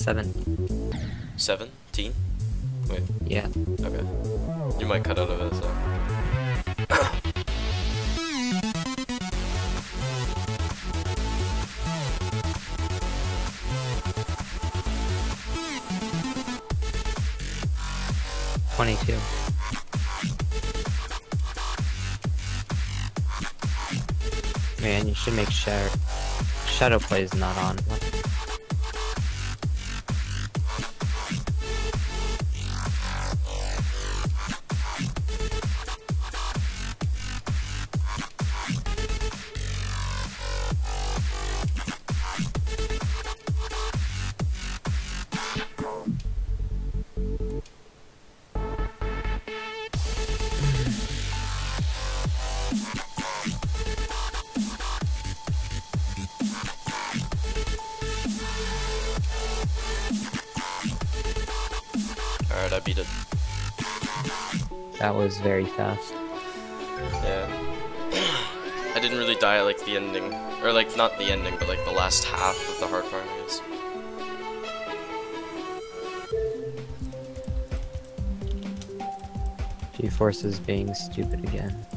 7. 17? Wait. Yeah. Okay. You might cut out of it, so. $22. Man, you should make sure shadow play is not on. Alright, I beat it. That was very fast. Yeah. I didn't really die at like the ending. Or like, not the ending, but like the last half of the hard part, I guess. G-Force is being stupid again.